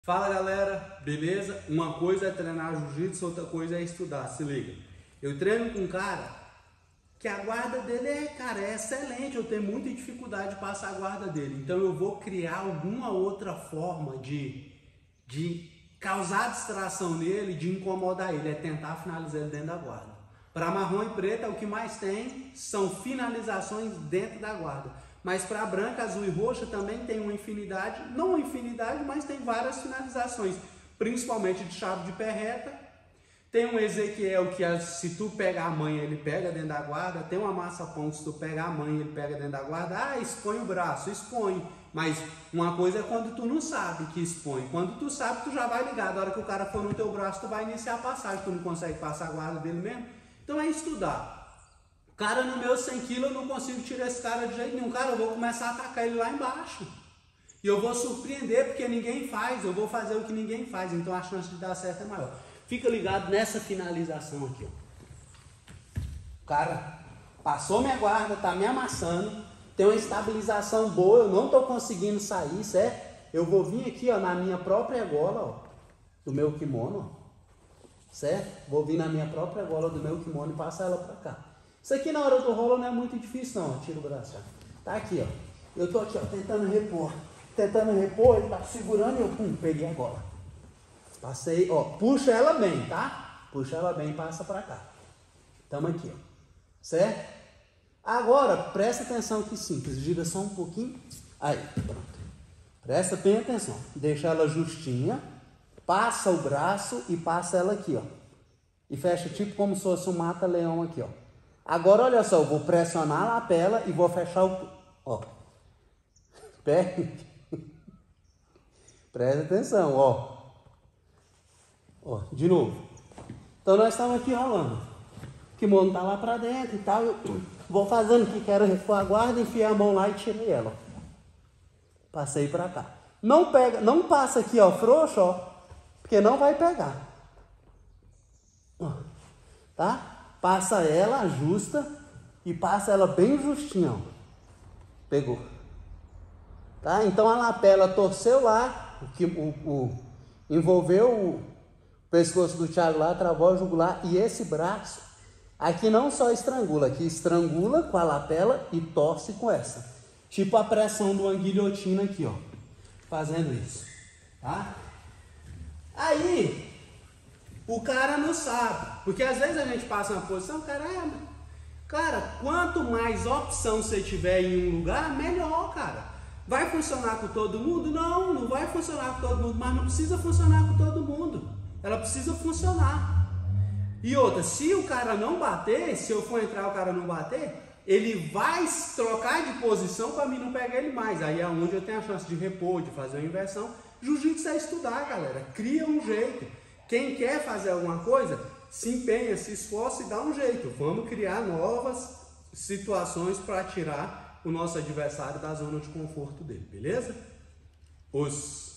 Fala galera, beleza? Uma coisa é treinar jiu-jitsu, outra coisa é estudar, se liga. Eu treino com um cara que a guarda dele é excelente, eu tenho muita dificuldade de passar a guarda dele. Então eu vou criar alguma outra forma de causar distração nele, de incomodar ele, é tentar finalizar ele dentro da guarda. Para marrom e preta, o que mais tem são finalizações dentro da guarda. Mas para branca, azul e roxa também tem uma infinidade, não uma infinidade, mas tem várias finalizações, principalmente de chave de pé reta. Tem um Ezequiel que se tu pegar a manha, ele pega dentro da guarda. Tem uma massa ponto, se tu pegar a manha, ele pega dentro da guarda. Ah, expõe o braço, expõe. Mas uma coisa é quando tu não sabe que expõe. Quando tu sabe, tu já vai ligado. A hora que o cara for no teu braço, tu vai iniciar a passagem. Tu não consegue passar a guarda dele mesmo. Então é estudar. Cara, no meu 100 kg eu não consigo tirar esse cara de jeito nenhum. Cara, eu vou começar a atacar ele lá embaixo. E eu vou surpreender porque ninguém faz. Eu vou fazer o que ninguém faz. Então a chance de dar certo é maior. Fica ligado nessa finalização aqui, ó. O cara passou minha guarda, tá me amassando. Tem uma estabilização boa, eu não tô conseguindo sair, certo? Eu vou vir aqui, ó, na minha própria gola, ó, do meu kimono, ó. Certo? Vou vir na minha própria gola do meu kimono e passar ela pra cá. Isso aqui na hora do rolo não é muito difícil não, ó. Tira o braço, ó. Tá aqui, ó. Eu tô aqui, ó, tentando repor. Ele tá segurando e eu, pum, peguei a gola. Passei, ó, puxa ela bem, tá? Puxa ela bem e passa pra cá. Tamo aqui, ó. Certo? Agora, presta atenção que simples. Gira só um pouquinho. Aí, pronto. Presta bem atenção. Deixa ela justinha. Passa o braço e passa ela aqui, ó. E fecha tipo como se fosse um mata-leão aqui, ó. Agora, olha só, eu vou pressionar a lapela e vou fechar o... Ó. Presta atenção, ó. Ó, de novo. Então nós estamos aqui rolando. O kimono tá lá pra dentro e tal. Eu vou fazendo o que quero, repor a guarda, enfiei a mão lá e tirei ela. Passei pra cá. Não pega, não passa aqui, ó, frouxo, ó. Porque não vai pegar. Ó, tá? Passa ela, ajusta e passa ela bem justinha, ó. Pegou. Tá? Então a lapela torceu lá, envolveu o pescoço do Thiago lá, travou a jugular, e esse braço aqui não só estrangula, aqui estrangula com a lapela e torce com essa. Tipo a pressão de uma guilhotina aqui, ó. Fazendo isso. Tá? Aí, o cara não sabe. Porque às vezes a gente passa uma posição, cara, quanto mais opção você tiver em um lugar, melhor, cara. Vai funcionar com todo mundo? Não, não vai funcionar com todo mundo, mas não precisa funcionar com todo mundo. Ela precisa funcionar. E outra, se o cara não bater, se eu for entrar e o cara não bater, ele vai trocar de posição para mim não pegar ele mais. Aí é onde eu tenho a chance de repor, de fazer uma inversão. Jiu-jitsu é estudar, galera. Cria um jeito. Quem quer fazer alguma coisa, se empenha, se esforça e dá um jeito. Vamos criar novas situações para tirar o nosso adversário da zona de conforto dele, beleza? Os